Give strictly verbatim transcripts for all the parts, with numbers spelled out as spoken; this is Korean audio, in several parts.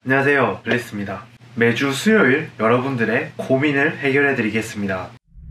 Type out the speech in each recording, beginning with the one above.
안녕하세요, 블리스입니다. 매주 수요일 여러분들의 고민을 해결해 드리겠습니다.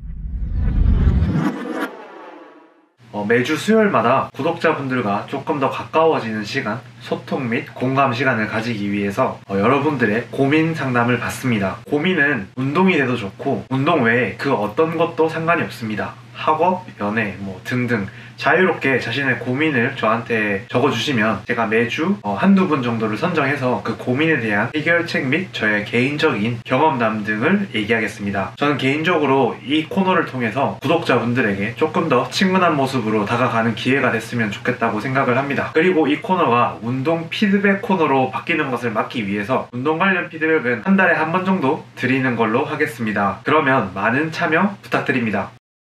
어, 매주 수요일마다 구독자분들과 조금 더 가까워지는 시간, 소통 및 공감 시간을 가지기 위해서 어, 여러분들의 고민 상담을 받습니다. 고민은 운동이 돼도 좋고 운동 외에 그 어떤 것도 상관이 없습니다. 학업, 연애, 뭐 등등 자유롭게 자신의 고민을 저한테 적어주시면 제가 매주 어, 한두 분 정도를 선정해서 그 고민에 대한 해결책 및 저의 개인적인 경험담 등을 얘기하겠습니다. 저는 개인적으로 이 코너를 통해서 구독자분들에게 조금 더 친근한 모습으로 다가가는 기회가 됐으면 좋겠다고 생각을 합니다. 그리고 이 코너가 운동 피드백 코너로 바뀌는 것을 막기 위해서 운동 관련 피드백은 한 달에 한 번 정도 드리는 걸로 하겠습니다. 그러면 많은 참여 부탁드립니다.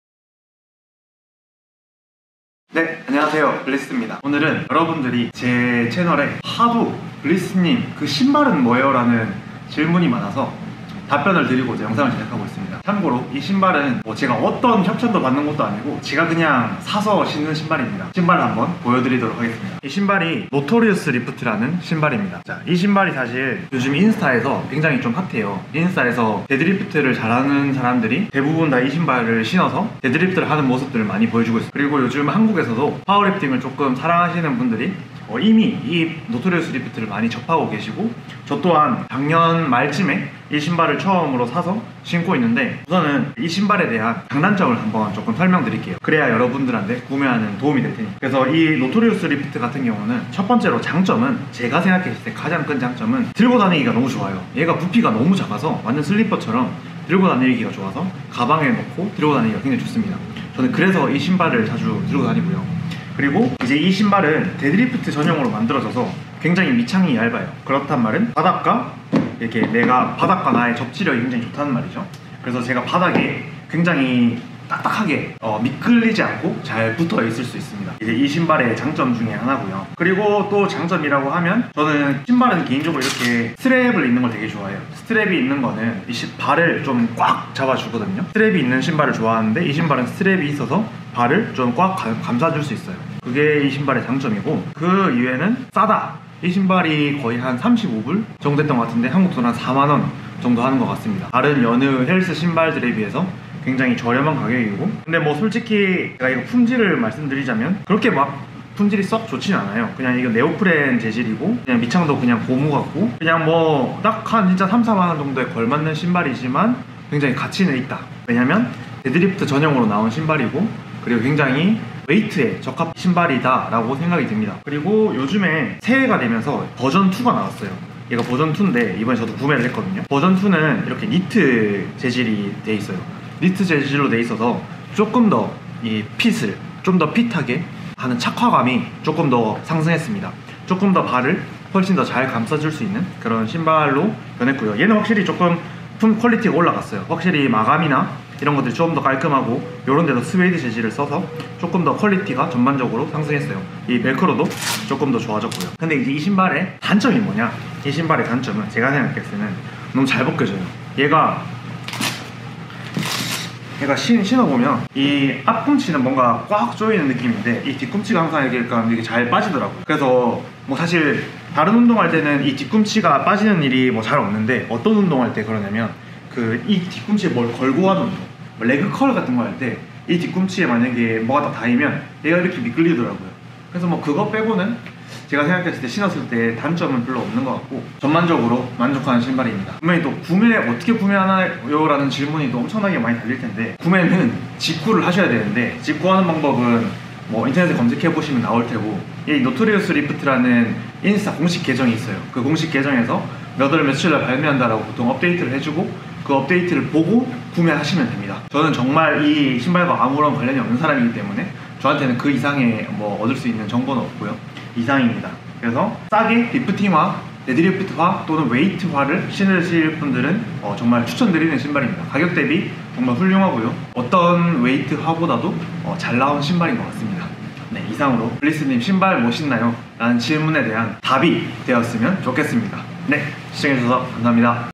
네, 안녕하세요, 블리스입니다. 오늘은 여러분들이 제 채널에 하도 블리스님 그 신발은 뭐예요? 라는 질문이 많아서 답변을 드리고자 영상을 제작하고 있습니다. 참고로 이 신발은 뭐 제가 어떤 협찬도 받는 것도 아니고 제가 그냥 사서 신는 신발입니다. 신발을 한번 보여드리도록 하겠습니다. 이 신발이 노토리우스 리프트라는 신발입니다. 자, 이 신발이 사실 요즘 인스타에서 굉장히 좀 핫해요. 인스타에서 데드리프트를 잘하는 사람들이 대부분 다 이 신발을 신어서 데드리프트를 하는 모습들을 많이 보여주고 있어요. 그리고 요즘 한국에서도 파워리프팅을 조금 사랑하시는 분들이 어, 이미 이 노토리우스 리프트를 많이 접하고 계시고, 저 또한 작년 말쯤에 이 신발을 처음으로 사서 신고 있는데, 우선은 이 신발에 대한 장단점을 한번 조금 설명드릴게요. 그래야 여러분들한테 구매하는 도움이 될 테니. 그래서 이 노토리우스 리프트 같은 경우는 첫 번째로 장점은, 제가 생각했을 때 가장 큰 장점은 들고 다니기가 너무 좋아요. 얘가 부피가 너무 작아서 완전 슬리퍼처럼 들고 다니기가 좋아서 가방에 넣고 들고 다니기가 굉장히 좋습니다. 저는 그래서 이 신발을 자주 들고 다니고요. 그리고 이제 이 신발은 데드리프트 전용으로 만들어져서 굉장히 밑창이 얇아요. 그렇단 말은 바닥과 이렇게 내가 바닥과 나의 접지력이 굉장히 좋다는 말이죠. 그래서 제가 바닥에 굉장히 딱딱하게 어, 미끌리지 않고 잘 붙어 있을 수 있습니다. 이제 이 신발의 장점 중에 하나고요. 그리고 또 장점이라고 하면, 저는 신발은 개인적으로 이렇게 스트랩을 입는 걸 되게 좋아해요. 스트랩이 있는 거는 이 시, 발을 좀 꽉 잡아주거든요. 스트랩이 있는 신발을 좋아하는데, 이 신발은 스트랩이 있어서 발을 좀 꽉 감싸줄 수 있어요. 그게 이 신발의 장점이고, 그 이외에는 싸다. 이 신발이 거의 한 삼십오 불 정도 했던 것 같은데 한국 돈 한 사만 원 정도 하는 것 같습니다. 다른 여느 헬스 신발들에 비해서 굉장히 저렴한 가격이고, 근데 뭐 솔직히 제가 이거 품질을 말씀드리자면 그렇게 막 품질이 썩 좋진 않아요. 그냥 이거 네오프렌 재질이고, 그냥 밑창도 그냥 고무 같고, 그냥 뭐 딱 한 진짜 삼, 사만 원 정도에 걸맞는 신발이지만 굉장히 가치는 있다. 왜냐면 데드리프트 전용으로 나온 신발이고, 그리고 굉장히 웨이트에 적합 신발이다 라고 생각이 듭니다. 그리고 요즘에 새해가 되면서 버전 투가 나왔어요. 얘가 버전 투인데 이번에 저도 구매를 했거든요. 버전 투는 이렇게 니트 재질이 돼 있어요. 니트 재질로 돼 있어서 조금 더 이 핏을 좀 더 핏하게 하는 착화감이 조금 더 상승했습니다. 조금 더 발을 훨씬 더 잘 감싸줄 수 있는 그런 신발로 변했고요. 얘는 확실히 조금 품 퀄리티가 올라갔어요. 확실히 마감이나 이런 것들이 조금 더 깔끔하고, 이런 데도 스웨이드 재질을 써서 조금 더 퀄리티가 전반적으로 상승했어요. 이 벨크로도 조금 더 좋아졌고요. 근데 이제 이 신발의 단점이 뭐냐? 이 신발의 단점은 제가 생각했을 때는 너무 잘 벗겨져요. 얘가 얘가 신, 신어보면 이 앞꿈치는 뭔가 꽉 조이는 느낌인데, 이 뒤꿈치가 항상 이렇게, 이렇게 잘 빠지더라고요. 그래서 뭐 사실 다른 운동할 때는 이 뒤꿈치가 빠지는 일이 뭐 잘 없는데, 어떤 운동할 때 그러냐면 그 이 뒤꿈치에 뭘 걸고 하는 운동, 뭐 레그 컬 같은 거 할 때 이 뒤꿈치에 만약에 뭐가 딱 닿으면 얘가 이렇게 미끌리더라고요. 그래서 뭐 그거 빼고는 제가 생각했을 때 신었을 때 단점은 별로 없는 것 같고, 전반적으로 만족하는 신발입니다. 분명히 또 구매 어떻게 구매하나요? 라는 질문이 또 엄청나게 많이 달릴 텐데, 구매는 직구를 하셔야 되는데, 직구하는 방법은 뭐 인터넷에 검색해 보시면 나올 테고, 이 노토리우스 리프트라는 인스타 공식 계정이 있어요. 그 공식 계정에서 몇 월 며칠 날 발매한다라고 보통 업데이트를 해주고, 그 업데이트를 보고 구매하시면 됩니다. 저는 정말 이 신발과 아무런 관련이 없는 사람이기 때문에 저한테는 그 이상의 뭐 얻을 수 있는 정보는 없고요. 이상입니다. 그래서 싸게 리프팅화, 데드리프트화 또는 웨이트화를 신으실 분들은 어 정말 추천드리는 신발입니다. 가격 대비 정말 훌륭하고요. 어떤 웨이트화보다도 어 잘 나온 신발인 것 같습니다. 네, 이상으로 블리스님 신발 뭐 신나요? 라는 질문에 대한 답이 되었으면 좋겠습니다. 네, 시청해주셔서 감사합니다.